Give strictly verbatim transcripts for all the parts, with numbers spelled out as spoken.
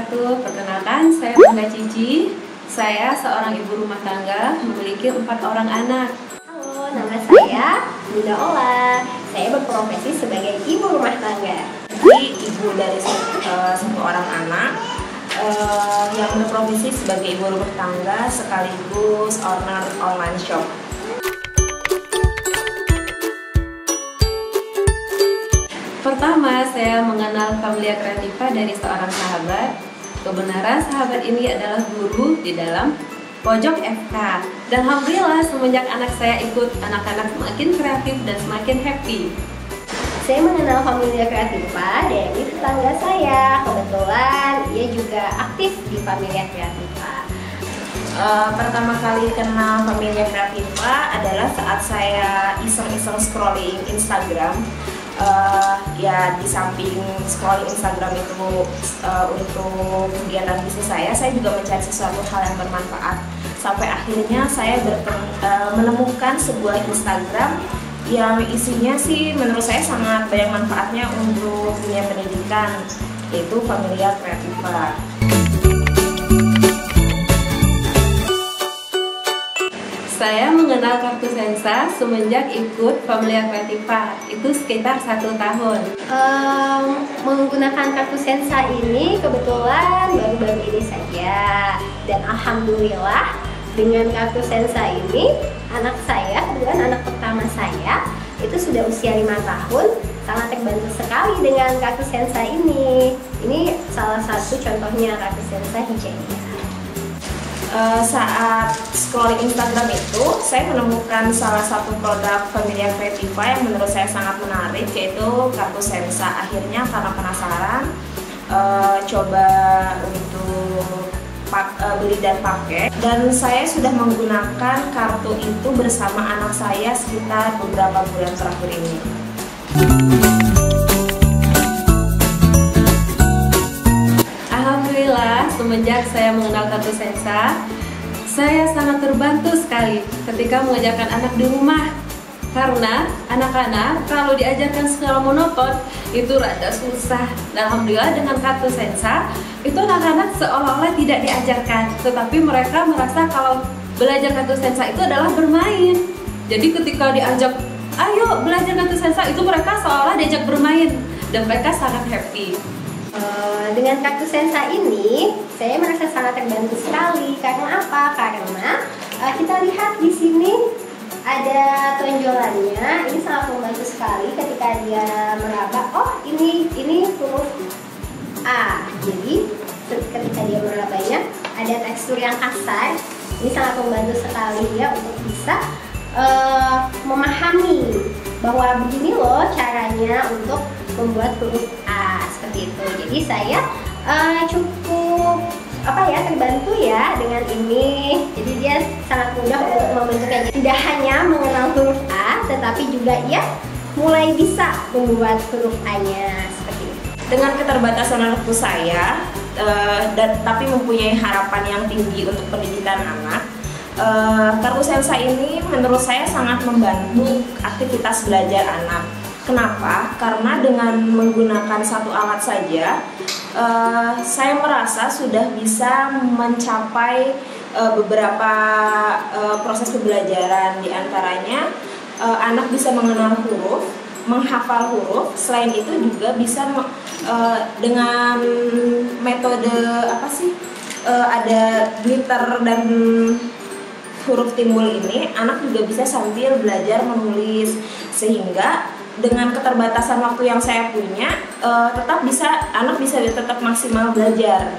wabarakatuh. Perkenalkan, saya Bunda Cici. Saya seorang ibu rumah tangga, memiliki empat orang anak. Halo, nama saya Bunda Ola. Saya berprofesi sebagai ibu rumah tangga. Jadi ibu dari uh, satu orang anak uh, yang berprofesi sebagai ibu rumah tangga sekaligus owner online shop. Pertama, saya mengenal Familia Kreativa dari seorang sahabat. Kebenaran sahabat ini adalah guru di dalam Pojok F K. Dan alhamdulillah semenjak anak saya ikut, anak-anak semakin kreatif dan semakin happy. Saya mengenal Familia Kreativa dari tetangga saya. Kebetulan ia juga aktif di Familia Kreativa. Uh, pertama kali kenal Familia Kreativa adalah saat saya iseng-iseng scrolling Instagram. Uh, ya di samping scrolling Instagram itu uh, untuk kegiatan bisnis saya, saya juga mencari sesuatu hal yang bermanfaat. Sampai akhirnya saya bertem, uh, menemukan sebuah Instagram yang isinya sih menurut saya sangat banyak manfaatnya untuk dunia pendidikan, yaitu Familia Kreativa. Saya mengenal kartu Sensa semenjak ikut Familia Kreativa, itu sekitar satu tahun. Um, menggunakan kartu Sensa ini kebetulan baru-baru ini saja. Dan alhamdulillah dengan kartu Sensa ini anak saya, bukan anak pertama saya, itu sudah usia lima tahun, sangat terbantu sekali dengan kartu Sensa ini. Ini salah satu contohnya kartu Sensa hijaunya. Uh, saat scrolling Instagram itu, saya menemukan salah satu produk Familia Kreativa yang menurut saya sangat menarik, yaitu kartu Sensa. Akhirnya karena penasaran, uh, coba untuk pak, uh, beli dan pakai. Dan saya sudah menggunakan kartu itu bersama anak saya sekitar beberapa bulan terakhir ini. Alhamdulillah, semenjak saya mengenal kartu Sensa, saya sangat terbantu sekali ketika mengajarkan anak di rumah. Karena anak-anak kalau diajarkan secara monoton itu rada susah. Dan alhamdulillah dengan kartu Sensa, itu anak-anak seolah-olah tidak diajarkan, tetapi mereka merasa kalau belajar kartu Sensa itu adalah bermain. Jadi ketika diajak, ayo belajar kartu Sensa, itu mereka seolah diajak bermain dan mereka sangat happy. Uh, dengan kartu Sensa ini, saya merasa sangat terbantu sekali. Karena apa? Karena uh, kita lihat di sini ada tonjolannya. Ini sangat membantu sekali ketika dia meraba. Oh, ini ini huruf A. Jadi ketika dia merabanya, ada tekstur yang kasar. Ini sangat membantu sekali ya untuk bisa uh, memahami bahwa begini loh caranya untuk membuat huruf A, seperti itu. Jadi saya uh, cukup apa ya terbantu ya dengan ini. Jadi dia sangat mudah untuk membentuknya. Tidak hanya mengenal huruf A, tetapi juga ia mulai bisa membuat huruf A-nya seperti itu. Dengan keterbatasan waktu saya, uh, dan tapi mempunyai harapan yang tinggi untuk pendidikan anak, uh, kartu Sensa ini menurut saya sangat membantu aktivitas belajar anak. Kenapa? Karena dengan menggunakan satu alat saja, uh, saya merasa sudah bisa mencapai uh, beberapa uh, proses pembelajaran. Di antaranya, uh, anak bisa mengenal huruf, menghafal huruf. Selain itu juga bisa uh, dengan metode apa sih? Uh, ada glitter dan huruf timbul ini, anak juga bisa sambil belajar menulis, sehingga dengan keterbatasan waktu yang saya punya, uh, tetap bisa anak bisa tetap maksimal belajar.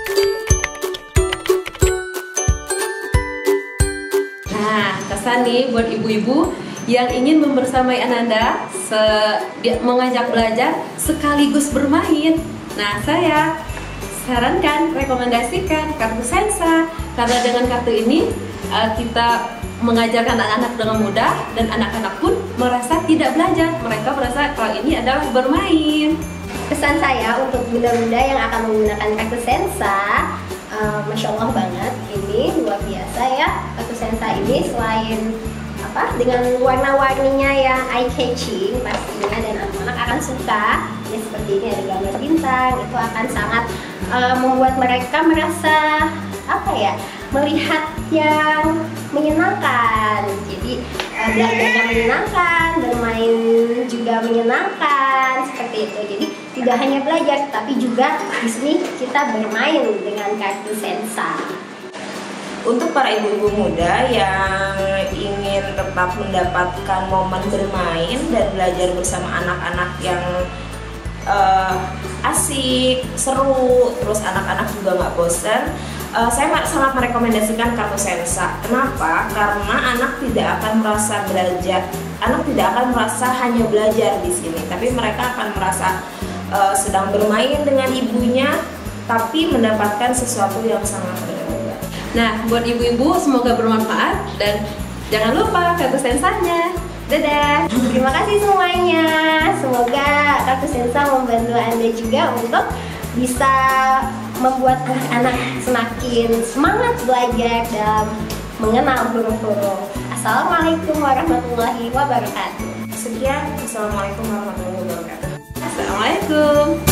Nah, kesan nih buat ibu-ibu yang ingin membersamai Ananda, se mengajak belajar sekaligus bermain. Nah, saya sarankan, rekomendasikan kartu Sensa, karena dengan kartu ini uh, kita mengajarkan anak-anak dengan mudah dan anak-anak pun merasa tidak belajar, mereka merasa kalau ini adalah bermain. Pesan saya untuk bunda-bunda yang akan menggunakan kartu Sensa, uh, Masya Allah banget, ini luar biasa ya. Kartu Sensa ini selain apa dengan warna-warninya yang eye catching pastinya dan anak-anak akan suka ya, seperti ini ada gambar bintang, itu akan sangat uh, membuat mereka merasa apa ya, melihat yang menyenangkan. Jadi uh, belajarnya menyenangkan, bermain juga menyenangkan, seperti itu. Jadi tidak hanya belajar, tapi juga di sini kita bermain dengan kartu Sensa. Untuk para ibu-ibu muda yang ingin tetap mendapatkan momen bermain dan belajar bersama anak-anak yang uh, asik, seru, terus anak-anak juga nggak bosan, uh, saya sangat merekomendasikan kartu Sensa. Kenapa? Karena anak tidak akan merasa belajar, anak tidak akan merasa hanya belajar di sini, tapi mereka akan merasa uh, sedang bermain dengan ibunya, tapi mendapatkan sesuatu yang sangat berharga. Nah, buat ibu-ibu semoga bermanfaat dan jangan lupa kartu Sensanya. Dadah. Terima kasih semuanya. Semoga kartu Sensa membantu Anda juga untuk bisa membuat anak-anak semakin semangat belajar dan mengenal huruf-huruf. Assalamualaikum warahmatullahi wabarakatuh. Sekian, assalamualaikum warahmatullahi wabarakatuh. Assalamualaikum.